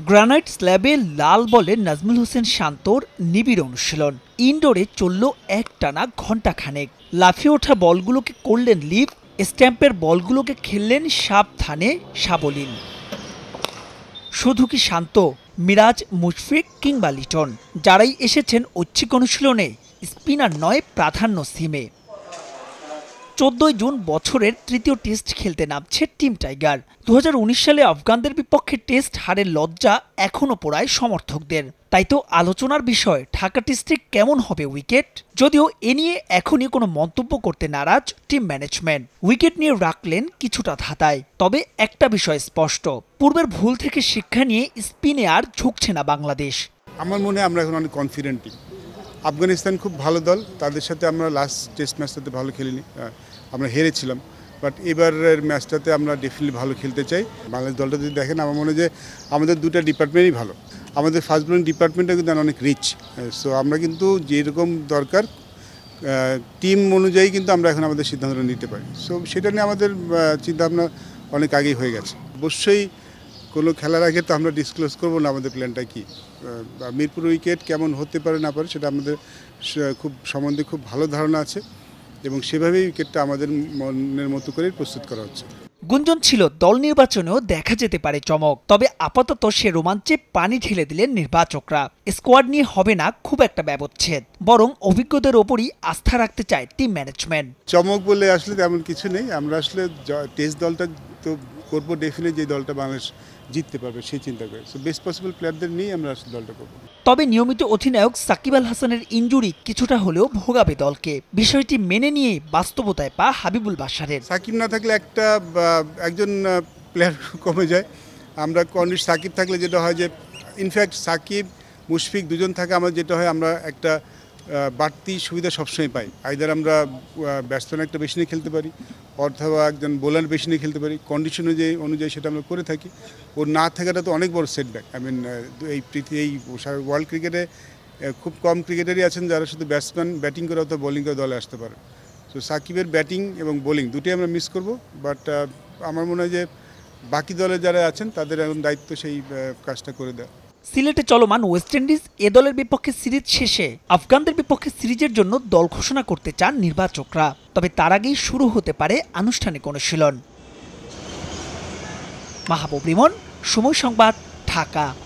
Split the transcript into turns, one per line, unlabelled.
Granite স্ল্যাবে লাল বলে নাজমুল হোসেন শান্তর নিবিড় অনুশীলন। ইনডোরে চলল একটানা ঘণ্টাখানেক। লাফিয়ে ওঠা বলগুলোকে করলেন লিপ, স্ট্যাম্পের বলগুলোকে খেললেন সাবধানে সাবলীল। শুধু কি শান্ত, মিরাজ, মুশফিক কিংবা লিটন যারাই এসেছেন ঐচ্ছিক অনুশীলনে, স্পিনার নয় প্রাধান্য সিমে। 14 জুন বছরের তৃতীয় টেস্ট খেলতে নামছে টিম টাইগার। 2019 সালে আফগানদের বিপক্ষে টেস্ট হারের লজ্জা এখনও পোড়ায় সমর্থকদের। তাই তো আলোচনার বিষয় ঢাকা টেস্টে কেমন হবে উইকেট। যদিও এ নিয়ে এখনই কোনো মন্তব্য করতে নারাজ টিম ম্যানেজমেন্ট। উইকেট নিয়ে রাখলেন কিছুটা ধাঁধায়। তবে একটা বিষয় স্পষ্ট, পূর্বের ভুল থেকে শিক্ষা নিয়ে স্পিনে আর ঝুঁকছে না বাংলাদেশ।
আমার মনে হয় আমরা এখন অনেক কনফিডেন্ট টিম। আফগানিস্তান খুব ভালো দল, তাদের সাথে আমরা লাস্ট টেস্ট ম্যাচটাতে ভালো খেলিনি, আমরা হেরেছিলাম। বাট এবারের ম্যাচটাতে আমরা ডেফিনেটলি ভালো খেলতে চাই। বাংলাদেশ দলটা যদি দেখেন, আমার মনে হয় যে আমাদের দুটো ডিপার্টমেন্টই ভালো। আমাদের ফাস্ট বোলিং ডিপার্টমেন্টটা কিন্তু অনেক রিচ। সো আমরা কিন্তু যেরকম দরকার টিম অনুযায়ী কিন্তু আমরা এখন আমাদের সিদ্ধান্তটা নিতে পারি। সো সেটা নিয়ে আমাদের চিন্তাভাবনা অনেক আগেই হয়ে গেছে। অবশ্যই কোনো খেলার আগে তো আমরা ডিসক্লোজ করবো না আমাদের প্ল্যানটা কী। মিরপুর উইকেট কেমন হতে পারে না পারে সেটা আমাদের খুব সম্বন্ধে খুব ভালো ধারণা আছে এবং সেভাবেই উইকেটটা আমাদের মনের মতো করে প্রস্তুত করা হচ্ছে।
গুঞ্জন ছিল দল নির্বাচনেও দেখা যেতে পারে চমক। তবে আপাতত সে রোমাঞ্চে পানি ঢেলে দিলেন নির্বাচকরা। স্কোয়াড নিয়ে হবে না খুব একটা ব্যবচ্ছেদ, বরং অভিজ্ঞদের ওপরই আস্থা রাখতে চায় টিম ম্যানেজমেন্ট।
চমক বলে আসলে তেমন কিছু নেই। আমরা আসলে টেস্ট দলটা তো করবো ডেফিনেটলি, যে দলটা বাংলাদেশ জিততে পারবে সেই চিন্তা করে। সো বেস্ট পসিবল প্লেয়ারদের নিয়ে আমরা দলটা করবো।
তবে নিয়মিত অধিনায়ক সাকিব আল হাসানের ইনজুরি কিছুটা হলেও ভোগাবে দলকে। বিষয়টি মেনে নিয়ে বাস্তবতায় পা হাবিবুল বাশারের।
সাকিব না থাকলে একজন প্লেয়ার কমে যায়। আমরা সাকিব থাকলে যেটা হয় যে ইনফ্যাক্ট সাকিব মুশফিক দুজন থাকে, আমার যেটা হয় আমরা একটা বাড়তি সুবিধা সবসময় পাই। আইদার আমরা ব্যাটসম্যান একটা বেশি নিয়ে খেলতে পারি অথবা একজন বোলার বেশি নিয়ে খেলতে পারি। কন্ডিশন অনুযায়ী সেটা আমরা করে থাকি। ওর না থাকাটা তো অনেক বড় সেটব্যাক। এই ওয়ার্ল্ড ক্রিকেটে খুব কম ক্রিকেটারই আছেন যারা শুধু ব্যাটসম্যান ব্যাটিং করে অথবা বোলিং করে দলে আসতে পারে। তো সাকিবের ব্যাটিং এবং বোলিং দুটোই আমরা মিস করব। বাট আমার মনে হয় যে বাকি দলে যারা আছেন তাদের এখন দায়িত্ব সেই কাজটা করে দেওয়া।
সিলেটে চলমান ওয়েস্ট ইন্ডিজ এ দলের বিপক্ষে সিরিজ শেষে আফগানদের বিপক্ষে সিরিজের জন্য দল ঘোষণা করতে চান নির্বাচকরা। তবে তার আগেই শুরু হতে পারে আনুষ্ঠানিক অনুশীলন। মাহবুব রিমন, সময় সংবাদ, ঢাকা।